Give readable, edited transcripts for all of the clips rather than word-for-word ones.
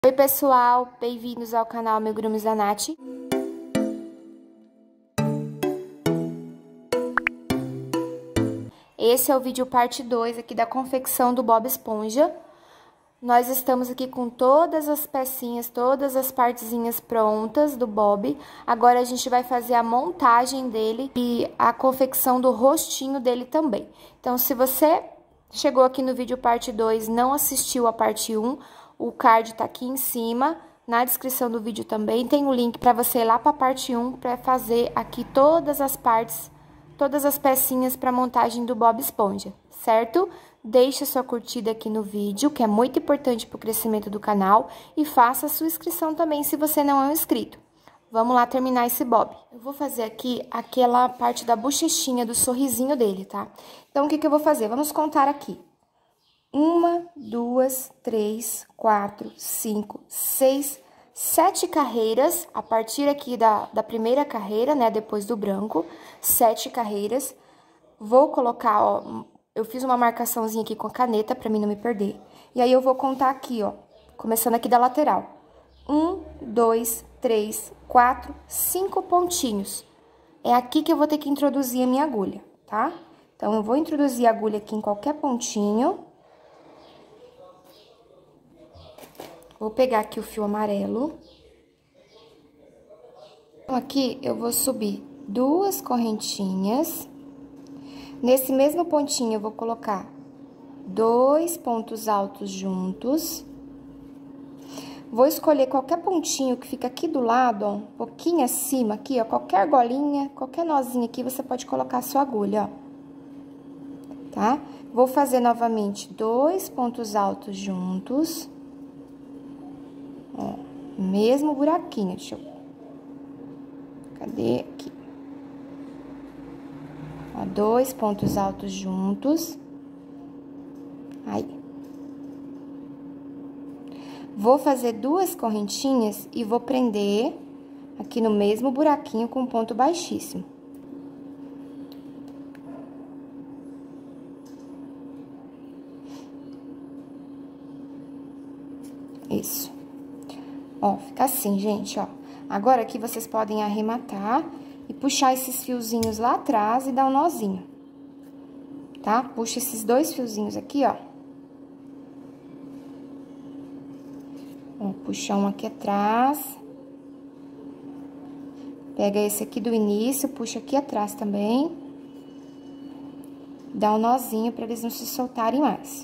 Oi pessoal, bem-vindos ao canal Amigurumis da Nath. Esse é o vídeo parte 2 aqui da confecção do Bob Esponja. Nós estamos aqui com todas as pecinhas, todas as partezinhas prontas do Bob. Agora a gente vai fazer a montagem dele e a confecção do rostinho dele também. Então, se você chegou aqui no vídeo parte 2 e não assistiu a parte 1, o card tá aqui em cima, na descrição do vídeo também tem o link para você ir lá para a parte 1 para fazer aqui todas as partes, todas as pecinhas para montagem do Bob Esponja, certo? Deixe a sua curtida aqui no vídeo, que é muito importante para o crescimento do canal, e faça a sua inscrição também se você não é um inscrito. Vamos lá terminar esse Bob. Eu vou fazer aqui aquela parte da bochechinha, do sorrisinho dele, tá? Então, o que eu vou fazer? Vamos contar aqui. 1, 2, 3, 4, 5, 6, 7 carreiras, a partir aqui da primeira carreira, né, depois do branco, 7 carreiras. Vou colocar, ó, eu fiz uma marcaçãozinha aqui com a caneta pra mim não me perder. E aí, eu vou contar aqui, ó, começando aqui da lateral. 1, 2, 3, 4, 5 pontinhos. É aqui que eu vou ter que introduzir a minha agulha, tá? Então, eu vou introduzir a agulha aqui em qualquer pontinho. Vou pegar aqui o fio amarelo. Então, aqui eu vou subir 2 correntinhas. Nesse mesmo pontinho, eu vou colocar 2 pontos altos juntos. Vou escolher qualquer pontinho que fica aqui do lado, ó, um pouquinho acima aqui, ó, qualquer golinha, qualquer nozinho aqui, você pode colocar a sua agulha, ó. Tá? Vou fazer novamente 2 pontos altos juntos. Ó, mesmo buraquinho, deixa eu... Cadê aqui? Ó, 2 pontos altos juntos. Aí. Vou fazer 2 correntinhas e vou prender aqui no mesmo buraquinho com ponto baixíssimo. Isso. Ó, fica assim, gente, ó. Agora, aqui vocês podem arrematar e puxar esses fiozinhos lá atrás e dar um nozinho. Tá? Puxa esses 2 fiozinhos aqui, ó. Ó, puxa um aqui atrás. Pega esse aqui do início, puxa aqui atrás também. Dá um nozinho pra eles não se soltarem mais.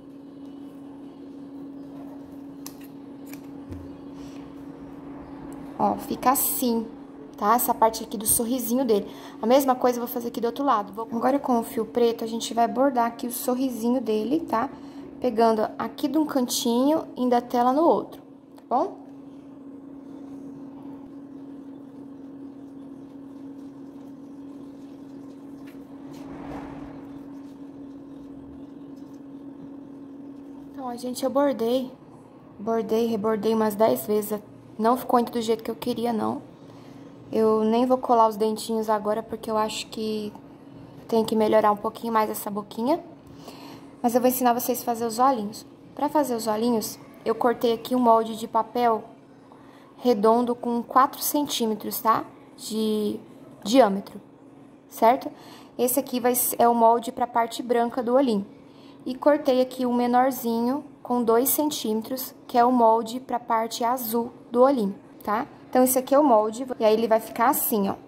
Ó, fica assim, tá? Essa parte aqui do sorrisinho dele. A mesma coisa eu vou fazer aqui do outro lado. Agora, com o fio preto, a gente vai bordar aqui o sorrisinho dele, tá? Pegando aqui de um cantinho, indo até lá no outro, tá bom? Então, gente, eu bordei, rebordei umas 10 vezes. Não ficou ainda do jeito que eu queria, não. Eu nem vou colar os dentinhos agora, porque eu acho que tem que melhorar um pouquinho mais essa boquinha. Mas eu vou ensinar vocês a fazer os olhinhos. Pra fazer os olhinhos, eu cortei aqui um molde de papel redondo com 4 centímetros, tá? De diâmetro, certo? Esse aqui é o molde pra parte branca do olhinho. E cortei aqui um menorzinho com 2 centímetros, que é o molde pra parte azul do olhinho, tá? Então, esse aqui é o molde, e aí ele vai ficar assim, ó.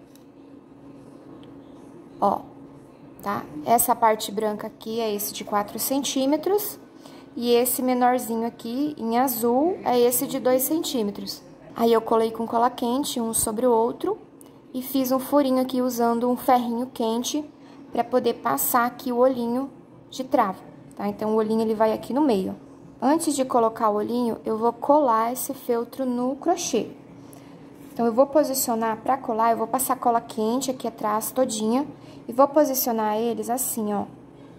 Ó, tá? Essa parte branca aqui é esse de 4 centímetros, e esse menorzinho aqui, em azul, é esse de 2 centímetros. Aí, eu colei com cola quente, um sobre o outro, e fiz um furinho aqui usando um ferrinho quente, pra poder passar aqui o olhinho de trava, tá? Então, o olhinho, ele vai aqui no meio, ó. Antes de colocar o olhinho, eu vou colar esse feltro no crochê. Então, eu vou posicionar pra colar, eu vou passar cola quente aqui atrás todinha e vou posicionar eles assim, ó.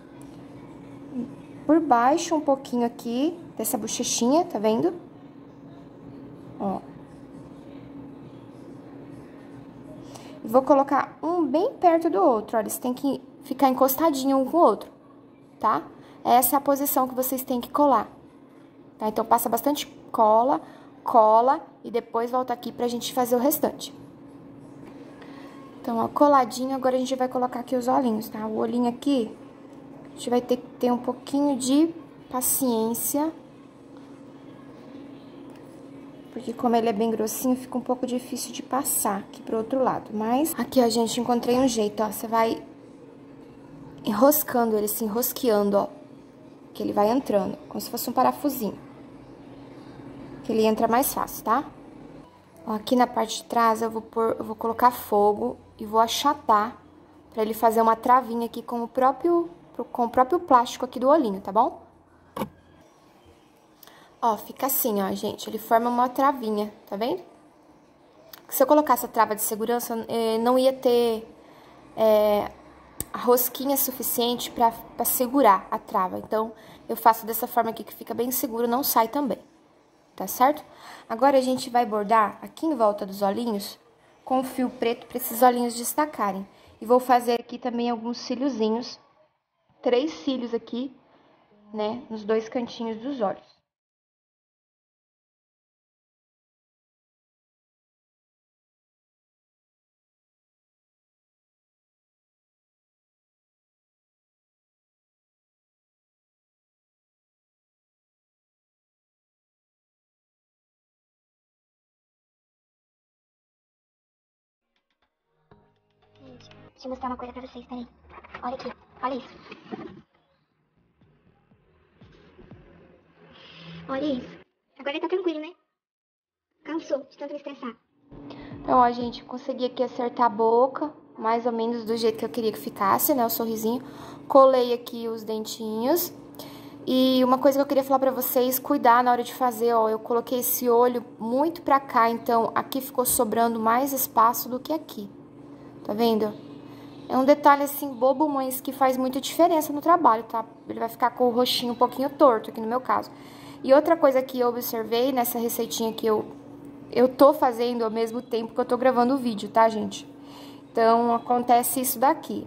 Por baixo um pouquinho aqui dessa bochechinha, tá vendo? Ó. E vou colocar um bem perto do outro, ó, eles têm que ficar encostadinho um com o outro, tá? Essa é a posição que vocês têm que colar. Tá? Então, passa bastante cola, cola e depois volta aqui pra gente fazer o restante. Então, ó, coladinho, agora a gente vai colocar aqui os olhinhos, tá? O olhinho aqui, a gente vai ter que ter um pouquinho de paciência. Porque como ele é bem grossinho, fica um pouco difícil de passar aqui pro outro lado. Mas aqui, ó, gente, encontrei um jeito, ó. Você vai enroscando ele, se enrosqueando, ó. Que ele vai entrando, como se fosse um parafusinho. Que ele entra mais fácil, tá? Ó, aqui na parte de trás eu vou colocar fogo e vou achatar pra ele fazer uma travinha aqui com o próprio plástico aqui do olhinho, tá bom? Ó, fica assim, ó, gente, ele forma uma travinha, tá vendo? Se eu colocasse a trava de segurança, não ia ter a rosquinha suficiente pra segurar a trava. Então, eu faço dessa forma aqui que fica bem seguro, não sai também, tá certo? Agora, a gente vai bordar aqui em volta dos olhinhos com o fio preto pra esses olhinhos destacarem. E vou fazer aqui também alguns cíliozinhos, 3 cílios aqui, né, nos 2 cantinhos dos olhos. Gente, deixa eu mostrar uma coisa pra vocês, peraí. Olha aqui, olha isso. Olha isso. Agora tá tranquilo, né? Cansou de tanto me estressar. Então, ó, gente, consegui aqui acertar a boca, mais ou menos do jeito que eu queria que ficasse, né, o sorrisinho. Colei aqui os dentinhos. E uma coisa que eu queria falar pra vocês, cuidar na hora de fazer, ó, eu coloquei esse olho muito pra cá, então aqui ficou sobrando mais espaço do que aqui. Tá vendo? É um detalhe, assim, bobo, mas que faz muita diferença no trabalho, tá? Ele vai ficar com o rostinho um pouquinho torto, aqui no meu caso. E outra coisa que eu observei nessa receitinha que eu tô fazendo ao mesmo tempo que eu tô gravando o vídeo, tá, gente? Então, acontece isso daqui.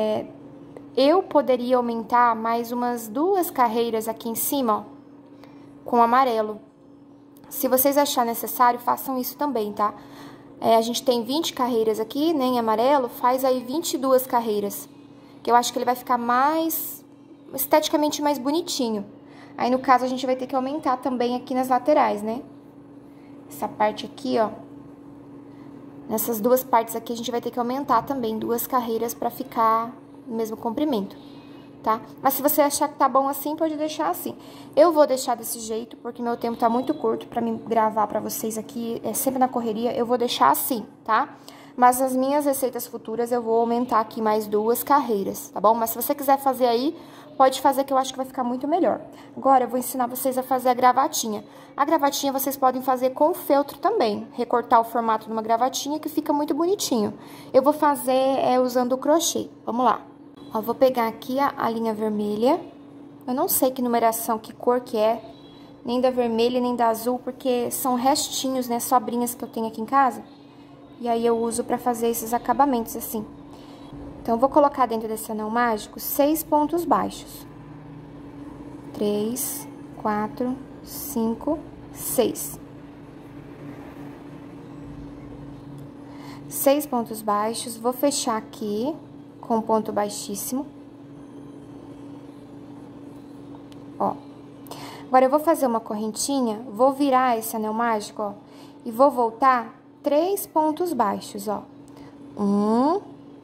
Eu poderia aumentar mais umas 2 carreiras aqui em cima, ó, com amarelo. Se vocês acharem necessário, façam isso também, tá? A gente tem 20 carreiras aqui, né, em amarelo, faz aí 22 carreiras. Que eu acho que ele vai ficar esteticamente mais bonitinho. Aí, no caso, a gente vai ter que aumentar também aqui nas laterais, né? Essa parte aqui, ó. Nessas 2 partes aqui, a gente vai ter que aumentar também 2 carreiras pra ficar no mesmo comprimento, tá? Mas se você achar que tá bom assim, pode deixar assim. Eu vou deixar desse jeito, porque meu tempo tá muito curto pra mim gravar pra vocês aqui, sempre na correria, eu vou deixar assim, tá? Mas as minhas receitas futuras eu vou aumentar aqui mais 2 carreiras, tá bom? Mas se você quiser fazer aí, pode fazer que eu acho que vai ficar muito melhor. Agora eu vou ensinar vocês a fazer a gravatinha. A gravatinha vocês podem fazer com feltro também, recortar o formato de uma gravatinha que fica muito bonitinho. Eu vou fazer usando o crochê, vamos lá. Ó, vou pegar aqui a linha vermelha. Eu não sei que numeração, que cor que é, nem da vermelha, nem da azul, porque são restinhos, né, sobrinhas que eu tenho aqui em casa. E aí eu uso pra fazer esses acabamentos assim. Então, eu vou colocar dentro desse anel mágico 6 pontos baixos. 3, 4, 5, 6. 6 pontos baixos, vou fechar aqui com um ponto baixíssimo. Ó. Agora, eu vou fazer uma correntinha, vou virar esse anel mágico, ó, e vou voltar 3 pontos baixos, ó. 1,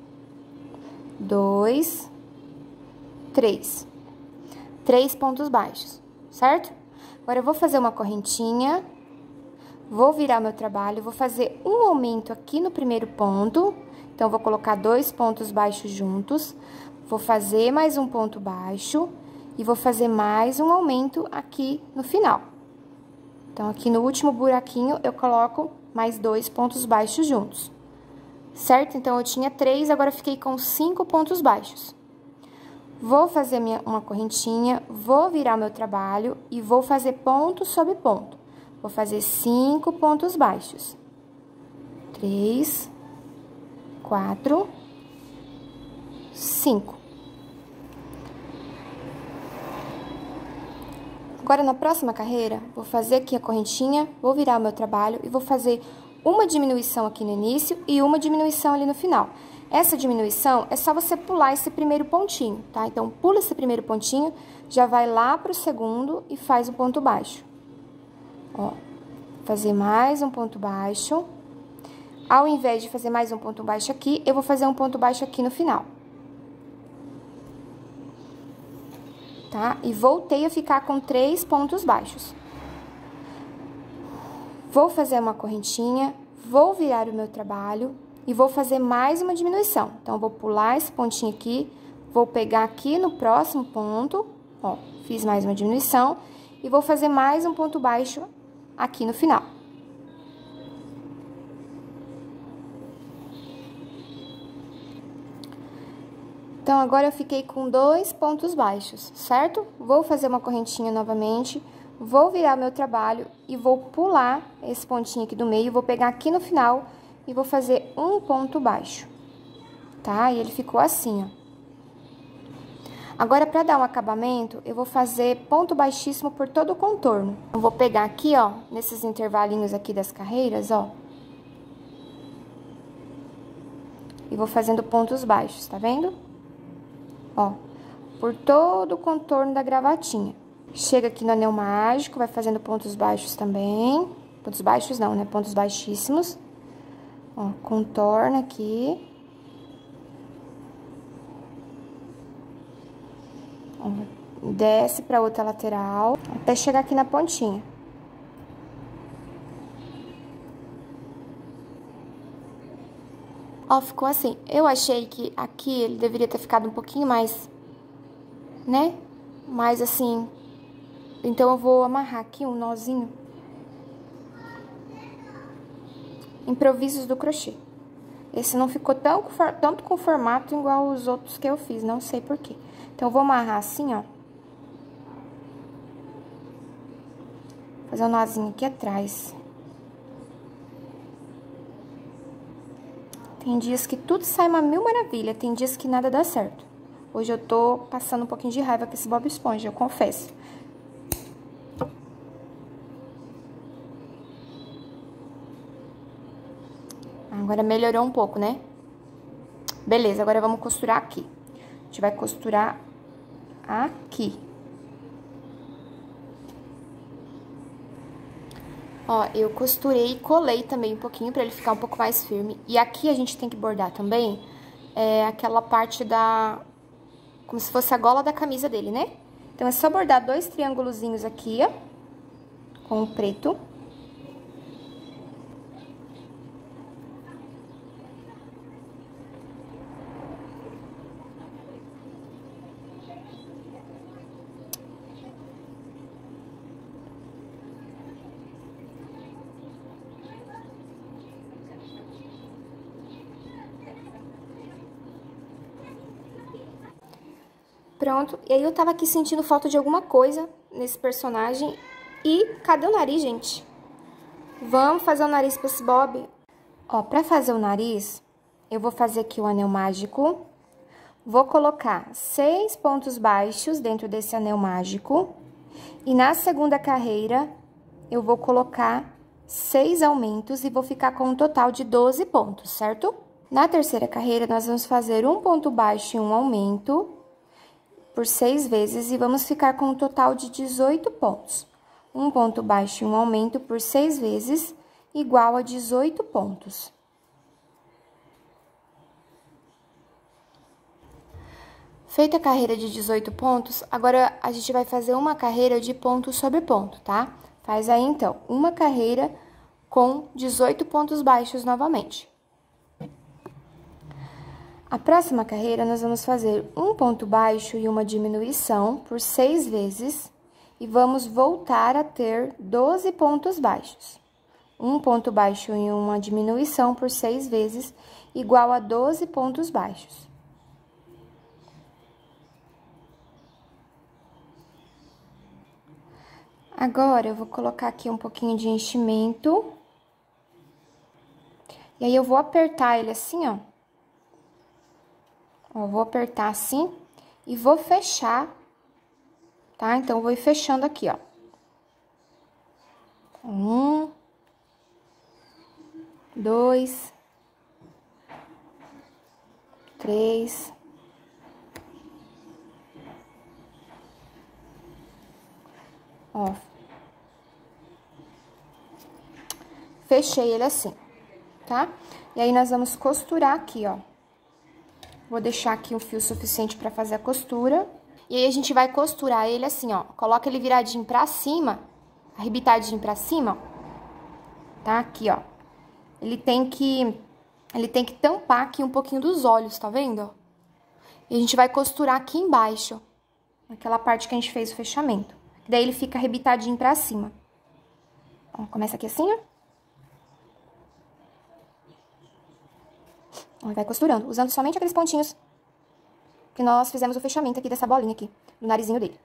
2, 3. 3 pontos baixos, certo? Agora, eu vou fazer uma correntinha, vou virar meu trabalho, vou fazer um aumento aqui no primeiro ponto. Então, vou colocar 2 pontos baixos juntos, vou fazer mais um ponto baixo e vou fazer mais um aumento aqui no final. Então, aqui no último buraquinho, eu coloco mais 2 pontos baixos juntos, certo? Então, eu tinha 3, agora fiquei com 5 pontos baixos. Vou fazer uma correntinha, vou virar meu trabalho e vou fazer ponto sobre ponto. Vou fazer 5 pontos baixos. 3, 4, 5. Agora, na próxima carreira, vou fazer aqui a correntinha, vou virar o meu trabalho e vou fazer uma diminuição aqui no início e uma diminuição ali no final. Essa diminuição é só você pular esse primeiro pontinho, tá? Então, pula esse primeiro pontinho, já vai lá pro segundo e faz um ponto baixo. Ó, fazer mais um ponto baixo. Ao invés de fazer mais um ponto baixo aqui, eu vou fazer um ponto baixo aqui no final. Tá? E voltei a ficar com 3 pontos baixos. Vou fazer uma correntinha, vou virar o meu trabalho e vou fazer mais uma diminuição. Então, vou pular esse pontinho aqui, vou pegar aqui no próximo ponto, ó, fiz mais uma diminuição e vou fazer mais um ponto baixo aqui no final. Então, agora eu fiquei com 2 pontos baixos, certo? Vou fazer uma correntinha novamente, vou virar meu trabalho e vou pular esse pontinho aqui do meio, vou pegar aqui no final e vou fazer um ponto baixo, tá? E ele ficou assim, ó. Agora, pra dar um acabamento, eu vou fazer ponto baixíssimo por todo o contorno. Eu vou pegar aqui, ó, nesses intervalinhos aqui das carreiras, ó. E vou fazendo pontos baixos, tá vendo? Ó, por todo o contorno da gravatinha. Chega aqui no anel mágico, vai fazendo pontos baixos também. Pontos baixos não, né? Pontos baixíssimos. Ó, contorna aqui. Ó, desce pra outra lateral, até chegar aqui na pontinha. Ó, ficou assim. Eu achei que aqui ele deveria ter ficado um pouquinho mais, né? Mais assim. Então, eu vou amarrar aqui um nozinho. Improvisos do crochê. Esse não ficou tanto com formato igual os outros que eu fiz, não sei por quê. Então, eu vou amarrar assim, ó. Fazer um nozinho aqui atrás. Tem dias que tudo sai uma mil maravilha, tem dias que nada dá certo. Hoje eu tô passando um pouquinho de raiva com esse Bob Esponja, eu confesso. Agora melhorou um pouco, né? Beleza, agora vamos costurar aqui. A gente vai costurar aqui. Ó, eu costurei e colei também um pouquinho pra ele ficar um pouco mais firme. E aqui a gente tem que bordar também aquela parte da... como se fosse a gola da camisa dele, né? Então, é só bordar 2 triângulozinhos aqui, ó, com o preto. Pronto, e aí eu tava aqui sentindo falta de alguma coisa nesse personagem. E cadê o nariz, gente? Vamos fazer o nariz pra esse Bob. Ó, pra fazer o nariz, eu vou fazer aqui o anel mágico. Vou colocar 6 pontos baixos dentro desse anel mágico. E na segunda carreira, eu vou colocar 6 aumentos e vou ficar com um total de 12 pontos, certo? Na terceira carreira, nós vamos fazer um ponto baixo e um aumento por 6 vezes e vamos ficar com um total de 18 pontos. Um ponto baixo e um aumento por 6 vezes, igual a 18 pontos. Feita a carreira de 18 pontos, agora a gente vai fazer uma carreira de ponto sobre ponto, tá? Faz aí, então, uma carreira com 18 pontos baixos novamente. A próxima carreira, nós vamos fazer um ponto baixo e uma diminuição por 6 vezes e vamos voltar a ter 12 pontos baixos. Um ponto baixo e uma diminuição por 6 vezes, igual a 12 pontos baixos. Agora, eu vou colocar aqui um pouquinho de enchimento. E aí, eu vou apertar ele assim, ó. Ó, vou apertar assim e vou fechar, tá? Então, eu vou ir fechando aqui, ó. 1, 2, 3, 4. Fechei ele assim, tá? E aí, nós vamos costurar aqui, ó. Vou deixar aqui um fio suficiente pra fazer a costura. E aí, a gente vai costurar ele assim, ó. Coloca ele viradinho pra cima, arrebitadinho pra cima, ó. Tá? Aqui, ó. Ele tem que tampar aqui um pouquinho dos olhos, tá vendo, ó? E a gente vai costurar aqui embaixo, naquela parte que a gente fez o fechamento. Daí, ele fica arrebitadinho pra cima. Ó, começa aqui assim, ó. Vai costurando, usando somente aqueles pontinhos que nós fizemos o fechamento aqui dessa bolinha aqui, do narizinho dele.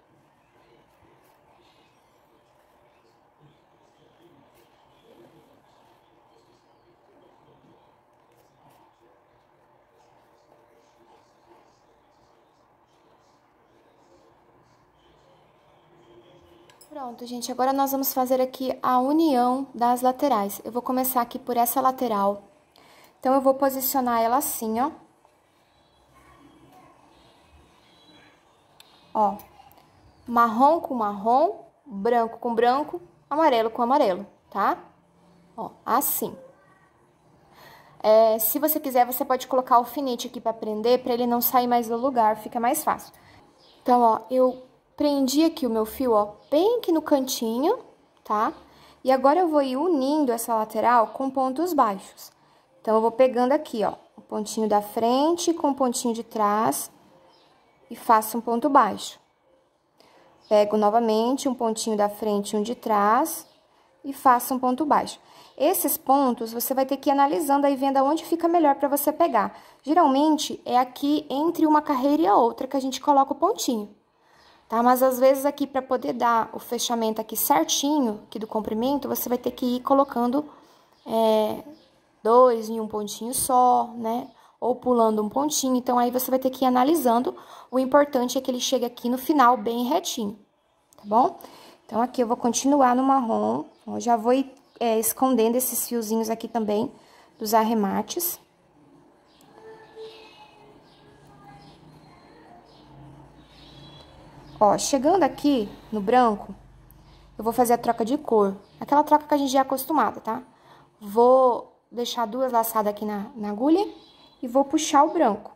Pronto, gente, agora nós vamos fazer aqui a união das laterais. Eu vou começar aqui por essa lateral. Então, eu vou posicionar ela assim, ó. Ó, marrom com marrom, branco com branco, amarelo com amarelo, tá? Ó, assim. Se você quiser, você pode colocar alfinete aqui pra prender, pra ele não sair mais do lugar, fica mais fácil. Então, ó, eu prendi aqui o meu fio, ó, bem aqui no cantinho, tá? E agora eu vou ir unindo essa lateral com pontos baixos. Então, eu vou pegando aqui, ó, o pontinho da frente com o pontinho de trás e faço um ponto baixo. Pego novamente um pontinho da frente e um de trás e faço um ponto baixo. Esses pontos, você vai ter que ir analisando aí, vendo aonde fica melhor pra você pegar. Geralmente, é aqui entre uma carreira e a outra que a gente coloca o pontinho, tá? Mas, às vezes, aqui, pra poder dar o fechamento aqui certinho, aqui do comprimento, você vai ter que ir colocando dois em um pontinho só, né? Ou pulando um pontinho. Então, aí, você vai ter que ir analisando. O importante é que ele chegue aqui no final bem retinho, tá bom? Então, aqui eu vou continuar no marrom. Eu já vou ir escondendo esses fiozinhos aqui também dos arremates. Ó, chegando aqui no branco, eu vou fazer a troca de cor. Aquela troca que a gente já é acostumada, tá? Vou deixar duas laçadas aqui na agulha e vou puxar o branco.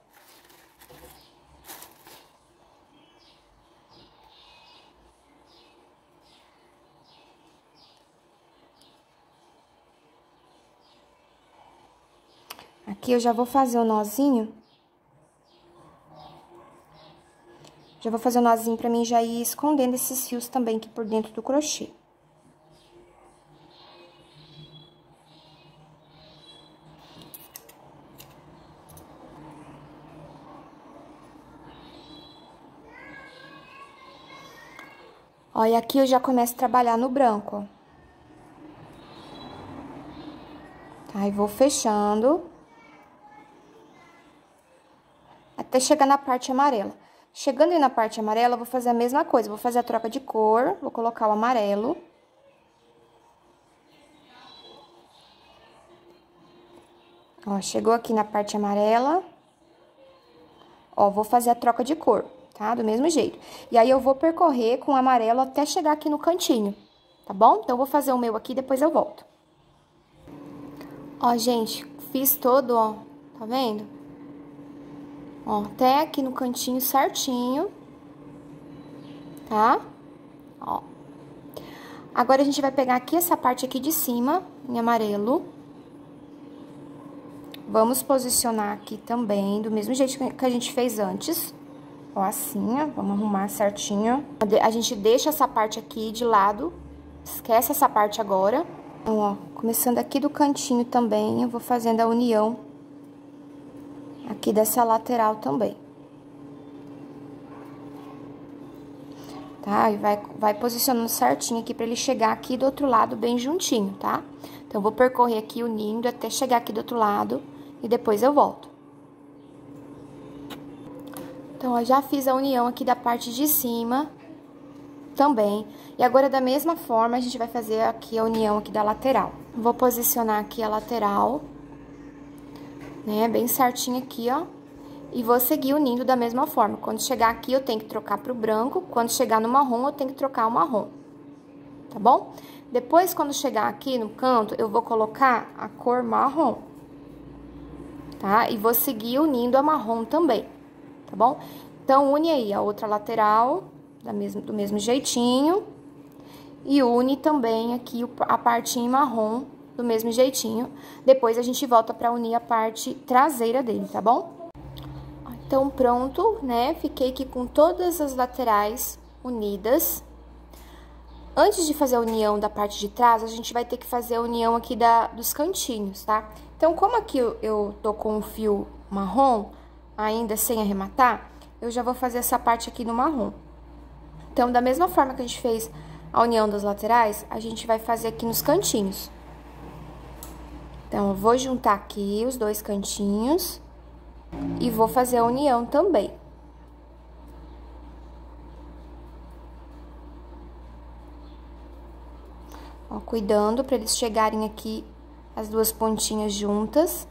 Aqui eu já vou fazer o nozinho. Já vou fazer o nozinho pra mim já ir escondendo esses fios também aqui por dentro do crochê. Ó, e aqui eu já começo a trabalhar no branco, ó. Tá, e vou fechando até chegar na parte amarela. Chegando aí na parte amarela, eu vou fazer a mesma coisa. Vou fazer a troca de cor, vou colocar o amarelo. Ó, chegou aqui na parte amarela. Ó, vou fazer a troca de cor, tá? Do mesmo jeito. E aí, eu vou percorrer com o amarelo até chegar aqui no cantinho, tá bom? Então, eu vou fazer o meu aqui, depois eu volto. Ó, gente, fiz todo, ó, tá vendo? Ó, até aqui no cantinho certinho, tá? Ó. Agora, a gente vai pegar aqui essa parte aqui de cima, em amarelo. Vamos posicionar aqui também, do mesmo jeito que a gente fez antes. Ó, assim, ó, vamos arrumar certinho. A gente deixa essa parte aqui de lado, esquece essa parte agora. Então, ó, começando aqui do cantinho também, eu vou fazendo a união aqui dessa lateral também. Tá? E vai posicionando certinho aqui pra ele chegar aqui do outro lado bem juntinho, tá? Então, eu vou percorrer aqui unindo até chegar aqui do outro lado e depois eu volto. Então, eu já fiz a união aqui da parte de cima, também. E agora, da mesma forma, a gente vai fazer aqui a união aqui da lateral. Vou posicionar aqui a lateral, né, bem certinho aqui, ó. E vou seguir unindo da mesma forma. Quando chegar aqui, eu tenho que trocar pro branco. Quando chegar no marrom, eu tenho que trocar o marrom. Tá bom? Depois, quando chegar aqui no canto, eu vou colocar a cor marrom. Tá? E vou seguir unindo a marrom também. Tá bom? Então, une aí a outra lateral, do mesmo jeitinho. E une também aqui a parte em marrom, do mesmo jeitinho. Depois, a gente volta pra unir a parte traseira dele, tá bom? Então, pronto, né? Fiquei aqui com todas as laterais unidas. Antes de fazer a união da parte de trás, a gente vai ter que fazer a união aqui dos cantinhos, tá? Então, como aqui eu tô com o fio marrom, ainda sem arrematar, eu já vou fazer essa parte aqui no marrom. Então, da mesma forma que a gente fez a união das laterais, a gente vai fazer aqui nos cantinhos. Então, eu vou juntar aqui os dois cantinhos e vou fazer a união também. Ó, cuidando para eles chegarem aqui as duas pontinhas juntas.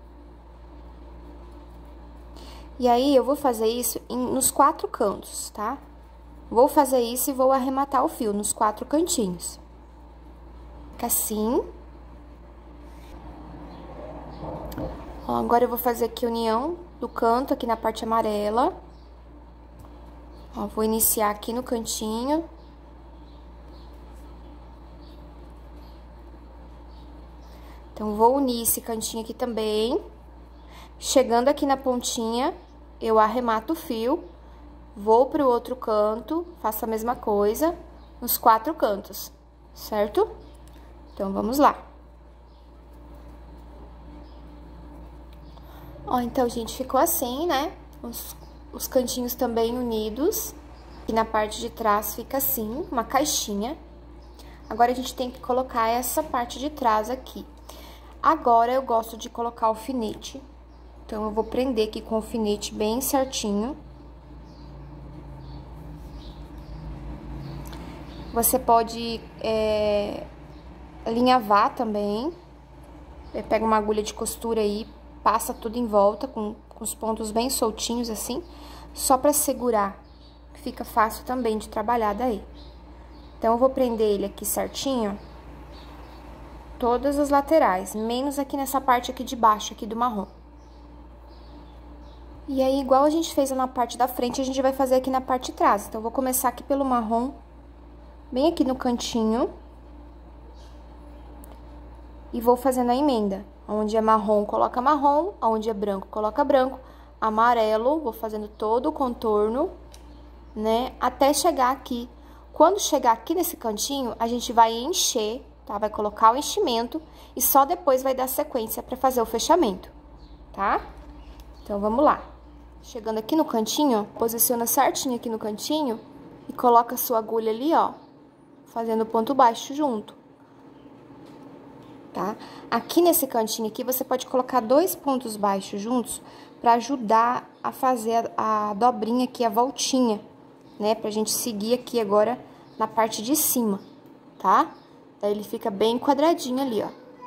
E aí, eu vou fazer isso nos 4 cantos, tá? Vou fazer isso e vou arrematar o fio nos 4 cantinhos. Fica assim. Ó, agora eu vou fazer aqui a união do canto, aqui na parte amarela. Ó, vou iniciar aqui no cantinho. Então, vou unir esse cantinho aqui também. Chegando aqui na pontinha, eu arremato o fio, vou pro outro canto, faço a mesma coisa nos 4 cantos, certo? Então, vamos lá. Ó, então, gente, ficou assim, né? Os cantinhos também unidos. E na parte de trás fica assim, uma caixinha. Agora, a gente tem que colocar essa parte de trás aqui. Agora, eu gosto de colocar alfinete. Então, eu vou prender aqui com o alfinete bem certinho. Você pode alinhavar também. Pega uma agulha de costura aí, passa tudo em volta com os pontos bem soltinhos assim, só pra segurar, fica fácil também de trabalhar daí. Então, eu vou prender ele aqui certinho, todas as laterais, menos aqui nessa parte aqui de baixo, aqui do marrom. E aí, igual a gente fez na parte da frente, a gente vai fazer aqui na parte de trás. Então, eu vou começar aqui pelo marrom, bem aqui no cantinho. E vou fazendo a emenda. Onde é marrom, coloca marrom. Onde é branco, coloca branco. Amarelo, vou fazendo todo o contorno, né? Até chegar aqui. Quando chegar aqui nesse cantinho, a gente vai encher, tá? Vai colocar o enchimento e só depois vai dar sequência pra fazer o fechamento, tá? Então, vamos lá. Chegando aqui no cantinho, ó, posiciona certinho aqui no cantinho e coloca a sua agulha ali, ó, fazendo ponto baixo junto. Tá? Aqui nesse cantinho aqui, você pode colocar 2 pontos baixos juntos pra ajudar a fazer a dobrinha aqui, a voltinha, né? Pra gente seguir aqui agora na parte de cima, tá? Daí ele fica bem quadradinho ali, ó.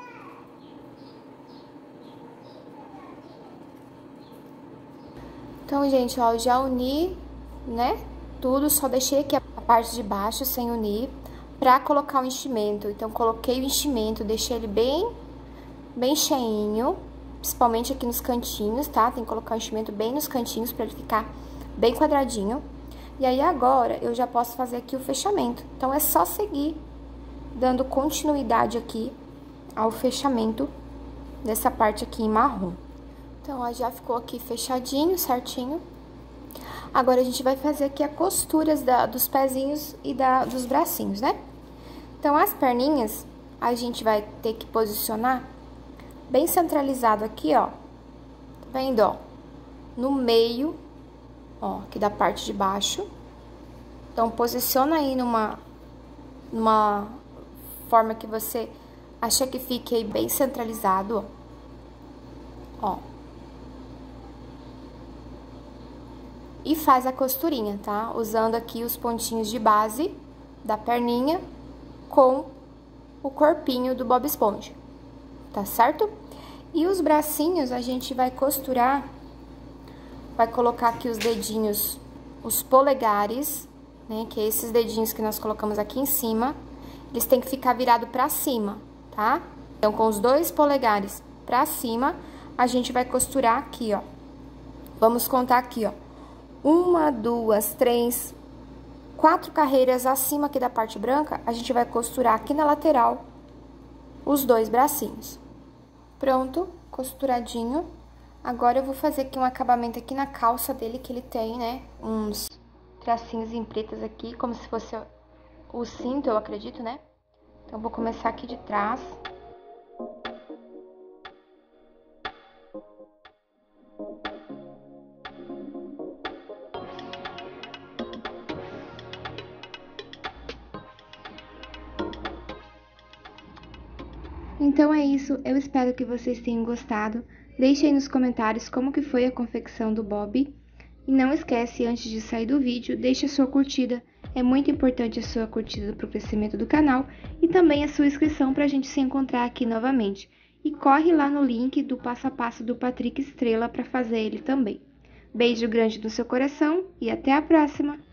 Então, gente, ó, eu já uni, né? Tudo, só deixei aqui a parte de baixo sem unir. Pra colocar o enchimento, então, coloquei o enchimento, deixei ele bem cheinho, principalmente aqui nos cantinhos, tá? Tem que colocar o enchimento bem nos cantinhos pra ele ficar bem quadradinho. E aí, agora, eu já posso fazer aqui o fechamento. Então, é só seguir dando continuidade aqui ao fechamento dessa parte aqui em marrom. Então, ó, já ficou aqui fechadinho, certinho. Agora, a gente vai fazer aqui as costuras dos pezinhos e dos bracinhos, né? Então, as perninhas, a gente vai ter que posicionar bem centralizado aqui, ó. Tá vendo, ó? No meio, ó, aqui da parte de baixo. Então, posiciona aí numa forma que você acha que fique aí bem centralizado, ó. E faz a costurinha, tá? Usando aqui os pontinhos de base da perninha com o corpinho do Bob Esponja, tá certo? E os bracinhos a gente vai costurar, vai colocar aqui os dedinhos, os polegares, né, que é esses dedinhos que nós colocamos aqui em cima, eles têm que ficar virado pra cima, tá? Então, com os 2 polegares pra cima, a gente vai costurar aqui, ó. Vamos contar aqui, ó. 1, 2, 3, 4 carreiras acima aqui da parte branca, a gente vai costurar aqui na lateral os 2 bracinhos. Pronto, costuradinho. Agora, eu vou fazer aqui um acabamento aqui na calça dele, que ele tem, né, uns tracinhos em pretas aqui, como se fosse o cinto, eu acredito, né? Então, vou começar aqui de trás. Então é isso, eu espero que vocês tenham gostado. Deixe aí nos comentários como que foi a confecção do Bob. E não esquece, antes de sair do vídeo, deixe a sua curtida. É muito importante a sua curtida para o crescimento do canal e também a sua inscrição para a gente se encontrar aqui novamente. E corre lá no link do passo a passo do Patrick Estrela para fazer ele também. Beijo grande no seu coração e até a próxima!